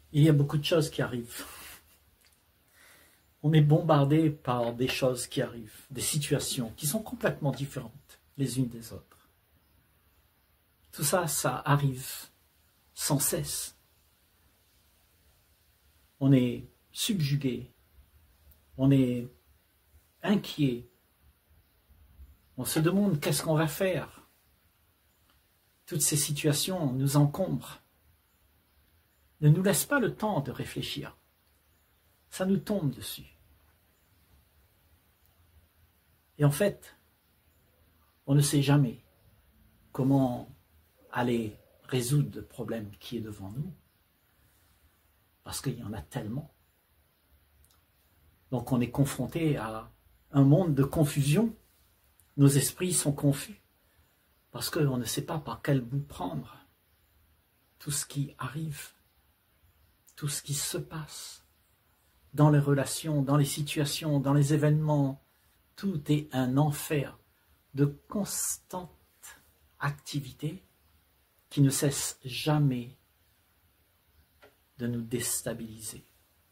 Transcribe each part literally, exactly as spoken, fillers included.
Il y a beaucoup de choses qui arrivent. On est bombardé par des choses qui arrivent, des situations qui sont complètement différentes les unes des autres. Tout ça, ça arrive sans cesse. On est subjugué, on est inquiet, on se demande qu'est-ce qu'on va faire. Toutes ces situations nous encombrent. Ne nous laisse pas le temps de réfléchir. Ça nous tombe dessus. Et en fait, on ne sait jamais comment aller résoudre le problème qui est devant nous, parce qu'il y en a tellement. Donc on est confronté à un monde de confusion. Nos esprits sont confus, parce qu'on ne sait pas par quel bout prendre tout ce qui arrive, tout ce qui se passe dans les relations, dans les situations, dans les événements. Tout est un enfer de constante activité qui ne cesse jamais de nous déstabiliser.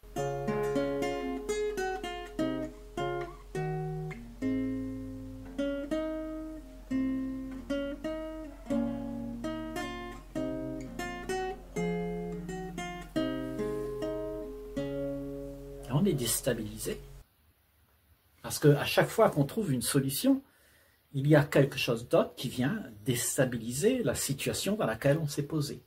On est déstabilisé parce qu'à chaque fois qu'on trouve une solution, il y a quelque chose d'autre qui vient déstabiliser la situation dans laquelle on s'est posé.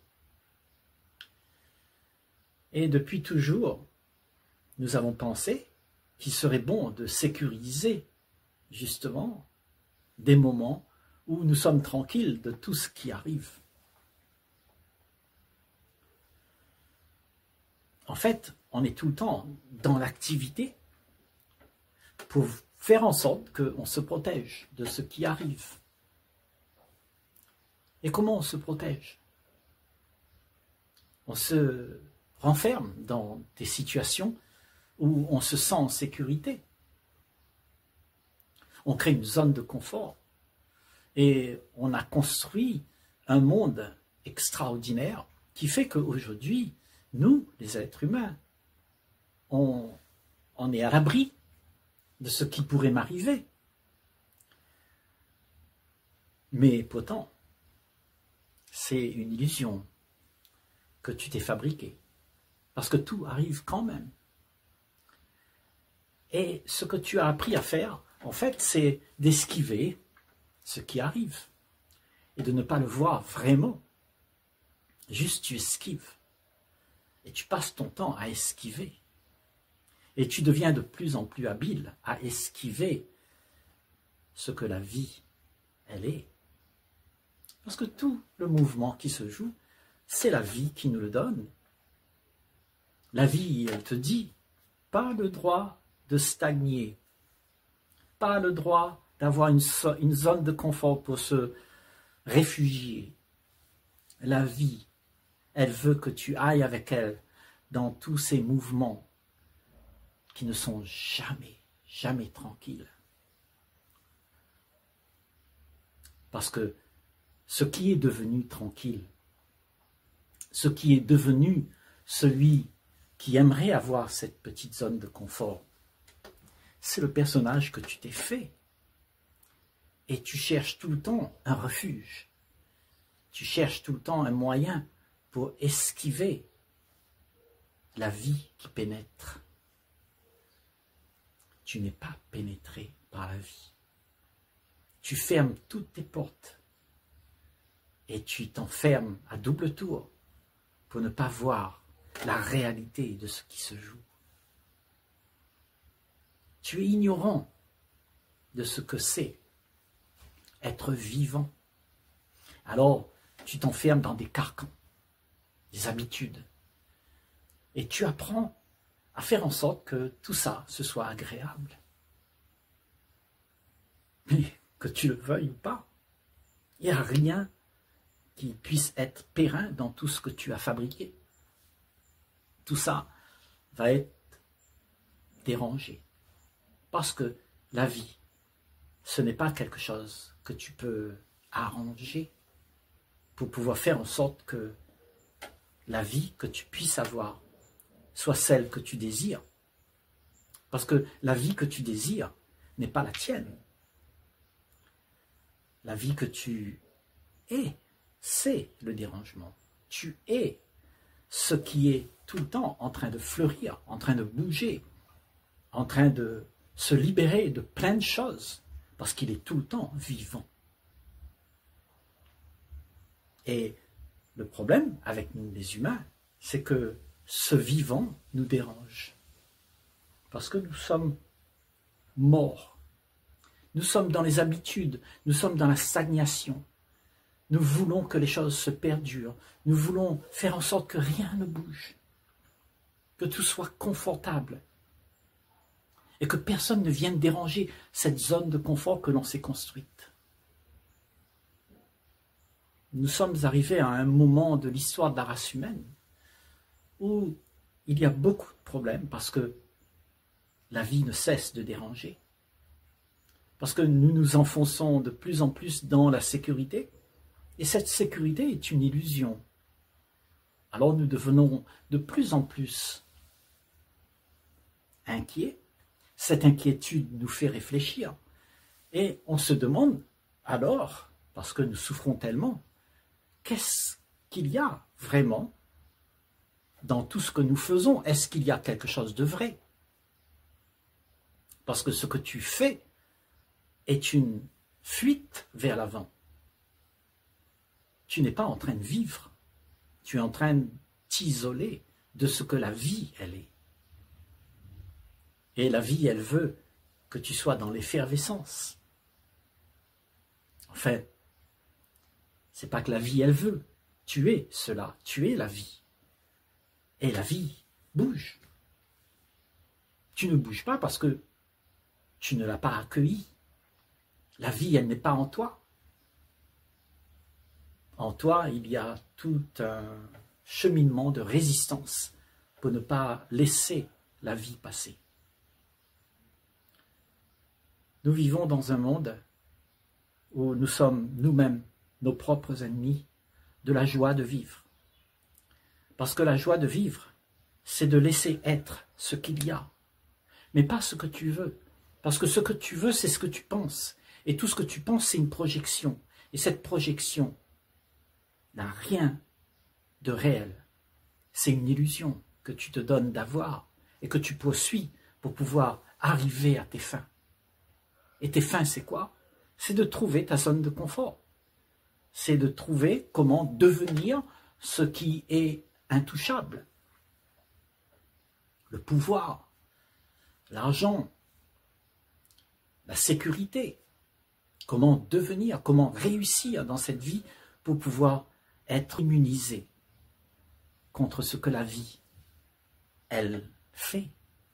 Et depuis toujours, nous avons pensé qu'il serait bon de sécuriser justement des moments où nous sommes tranquilles de tout ce qui arrive. En fait, on est tout le temps dans l'activité pour faire en sorte qu'on se protège de ce qui arrive. Et comment on se protège? On se renferme dans des situations où on se sent en sécurité. On crée une zone de confort et on a construit un monde extraordinaire qui fait qu'aujourd'hui, nous, les êtres humains, on, on est à l'abri de ce qui pourrait m'arriver. Mais pourtant, c'est une illusion que tu t'es fabriquée, parce que tout arrive quand même. Et ce que tu as appris à faire, en fait, c'est d'esquiver ce qui arrive et de ne pas le voir vraiment. Juste tu esquives. Et tu passes ton temps à esquiver. Et tu deviens de plus en plus habile à esquiver ce que la vie, elle est. Parce que tout le mouvement qui se joue, c'est la vie qui nous le donne. La vie, elle te dit, pas le droit de stagner, pas le droit d'avoir une, so- une zone de confort pour se réfugier. La vie, elle veut que tu ailles avec elle dans tous ces mouvements qui ne sont jamais, jamais tranquilles. Parce que ce qui est devenu tranquille, ce qui est devenu celui qui aimerait avoir cette petite zone de confort, c'est le personnage que tu t'es fait. Et tu cherches tout le temps un refuge. Tu cherches tout le temps un moyen pour esquiver la vie qui pénètre. Tu n'es pas pénétré par la vie. Tu fermes toutes tes portes et tu t'enfermes à double tour pour ne pas voir la réalité de ce qui se joue. Tu es ignorant de ce que c'est être vivant. Alors, tu t'enfermes dans des carcans, des habitudes, et tu apprends à faire en sorte que tout ça, ce soit agréable. Mais que tu le veuilles ou pas, il n'y a rien qui puisse être périn dans tout ce que tu as fabriqué. Tout ça va être dérangé. Parce que la vie, ce n'est pas quelque chose que tu peux arranger pour pouvoir faire en sorte que la vie que tu puisses avoir soit celle que tu désires. Parce que la vie que tu désires n'est pas la tienne. La vie que tu es, c'est le dérangement. Tu es ce qui est tout le temps en train de fleurir, en train de bouger, en train de se libérer de plein de choses, parce qu'il est tout le temps vivant. Et le problème avec nous les humains, c'est que ce vivant nous dérange. Parce que nous sommes morts. Nous sommes dans les habitudes, nous sommes dans la stagnation. Nous voulons que les choses se perdurent. Nous voulons faire en sorte que rien ne bouge. Que tout soit confortable. Et que personne ne vienne déranger cette zone de confort que l'on s'est construite. Nous sommes arrivés à un moment de l'histoire de la race humaine où il y a beaucoup de problèmes parce que la vie ne cesse de déranger. Parce que nous nous enfonçons de plus en plus dans la sécurité. Et cette sécurité est une illusion. Alors nous devenons de plus en plus inquiets. Cette inquiétude nous fait réfléchir. Et on se demande alors, parce que nous souffrons tellement, qu'est-ce qu'il y a vraiment dans tout ce que nous faisons? Est-ce qu'il y a quelque chose de vrai? Parce que ce que tu fais est une fuite vers l'avant. Tu n'es pas en train de vivre. Tu es en train de t'isoler de ce que la vie, elle est. Et la vie, elle veut que tu sois dans l'effervescence. En fait, c'est pas que la vie, elle veut. Tu es cela. Tu es la vie. Et la vie bouge. Tu ne bouges pas parce que tu ne l'as pas accueillie. La vie, elle n'est pas en toi. En toi, il y a tout un cheminement de résistance pour ne pas laisser la vie passer. Nous vivons dans un monde où nous sommes nous-mêmes nos propres ennemis de la joie de vivre. Parce que la joie de vivre, c'est de laisser être ce qu'il y a, mais pas ce que tu veux. Parce que ce que tu veux, c'est ce que tu penses. Et tout ce que tu penses, c'est une projection. Et cette projection n'a rien de réel. C'est une illusion que tu te donnes d'avoir et que tu poursuis pour pouvoir arriver à tes fins. Et tes fins, c'est quoi? C'est de trouver ta zone de confort. C'est de trouver comment devenir ce qui est intouchable. Le pouvoir, l'argent, la sécurité. Comment devenir, comment réussir dans cette vie pour pouvoir être immunisé contre ce que la vie, elle, fait.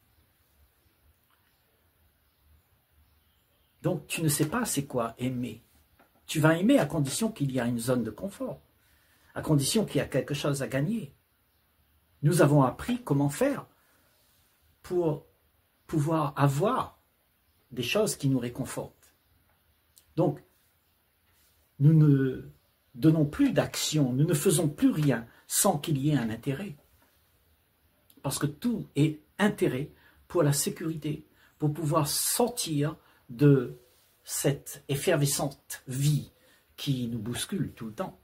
Donc tu ne sais pas c'est quoi aimer. Tu vas aimer à condition qu'il y a une zone de confort, à condition qu'il y a quelque chose à gagner. Nous avons appris comment faire pour pouvoir avoir des choses qui nous réconfortent. Donc, nous ne donnons plus d'action, nous ne faisons plus rien sans qu'il y ait un intérêt. Parce que tout est intérêt pour la sécurité, pour pouvoir sortir de cette effervescente vie qui nous bouscule tout le temps.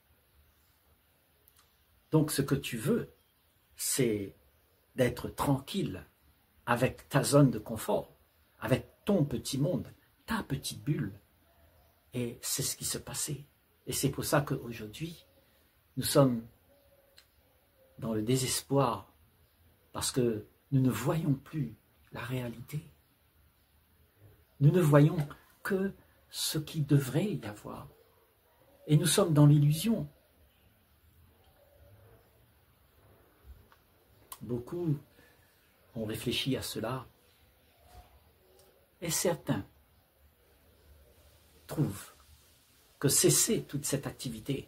Donc ce que tu veux, c'est d'être tranquille avec ta zone de confort, avec ton petit monde, ta petite bulle. Et c'est ce qui se passait. Et c'est pour ça qu'aujourd'hui, nous sommes dans le désespoir, parce que nous ne voyons plus la réalité. Nous ne voyons que ce qui devrait y avoir. Et nous sommes dans l'illusion. Beaucoup ont réfléchi à cela. Et certains trouvent que cesser toute cette activité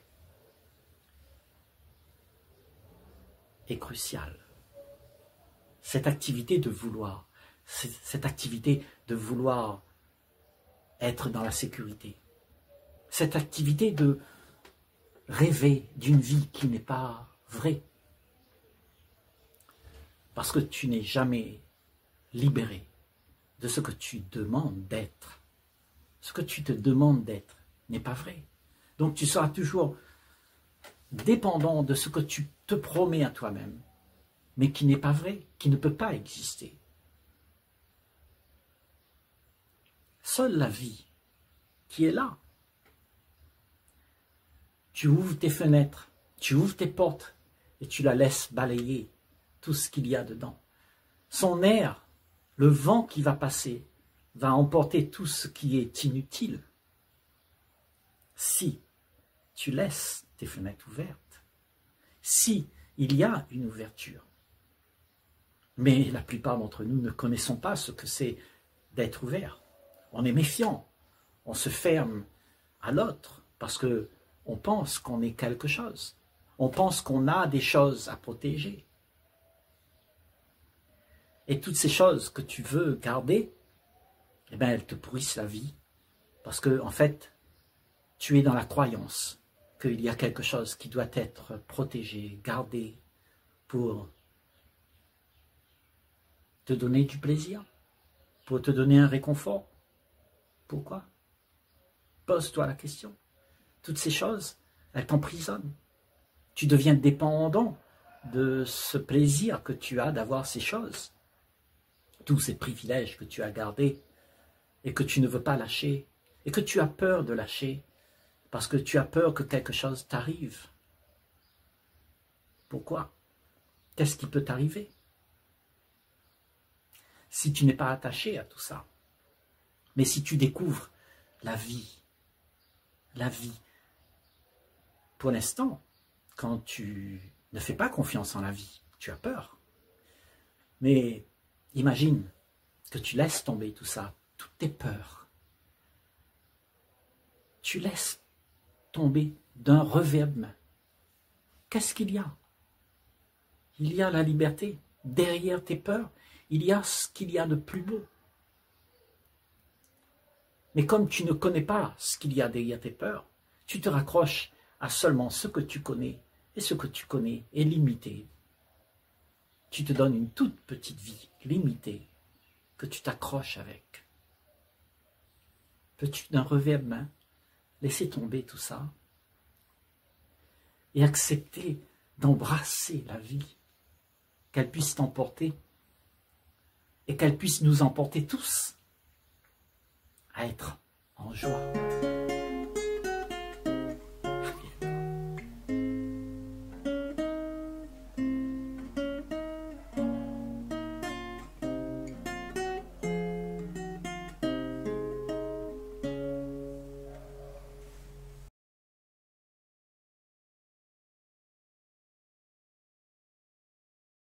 est crucial. Cette activité de vouloir, cette activité de vouloir être dans la sécurité, cette activité de rêver d'une vie qui n'est pas vraie. Parce que tu n'es jamais libéré de ce que tu demandes d'être. Ce que tu te demandes d'être n'est pas vrai. Donc tu seras toujours dépendant de ce que tu te promets à toi-même, mais qui n'est pas vrai, qui ne peut pas exister. Seule la vie qui est là. Tu ouvres tes fenêtres, tu ouvres tes portes et tu la laisses balayer tout ce qu'il y a dedans. Son air, le vent qui va passer, va emporter tout ce qui est inutile. Si tu laisses tes fenêtres ouvertes, si il y a une ouverture. Mais la plupart d'entre nous ne connaissons pas ce que c'est d'être ouvert. On est méfiant, on se ferme à l'autre parce que on pense qu'on est quelque chose. On pense qu'on a des choses à protéger. Et toutes ces choses que tu veux garder, eh bien, elles te pourrissent la vie. Parce que, en fait, tu es dans la croyance qu'il y a quelque chose qui doit être protégé, gardé, pour te donner du plaisir, pour te donner un réconfort. Pourquoi? Pose-toi la question. Toutes ces choses, elles t'emprisonnent. Tu deviens dépendant de ce plaisir que tu as d'avoir ces choses. Tous ces privilèges que tu as gardés et que tu ne veux pas lâcher et que tu as peur de lâcher parce que tu as peur que quelque chose t'arrive. Pourquoi? Qu'est-ce qui peut t'arriver si tu n'es pas attaché à tout ça? Mais si tu découvres la vie, la vie, pour l'instant, quand tu ne fais pas confiance en la vie, tu as peur. Mais imagine que tu laisses tomber tout ça, toutes tes peurs. Tu laisses tomber d'un revers de main. Qu'est-ce qu'il y a? Il y a la liberté. Derrière tes peurs, il y a ce qu'il y a de plus beau. Mais comme tu ne connais pas ce qu'il y a derrière tes peurs, tu te raccroches à seulement ce que tu connais, et ce que tu connais est limité. Tu te donnes une toute petite vie limitée que tu t'accroches avec. Peux-tu d'un revers de main laisser tomber tout ça et accepter d'embrasser la vie, qu'elle puisse t'emporter et qu'elle puisse nous emporter tous à être en joie.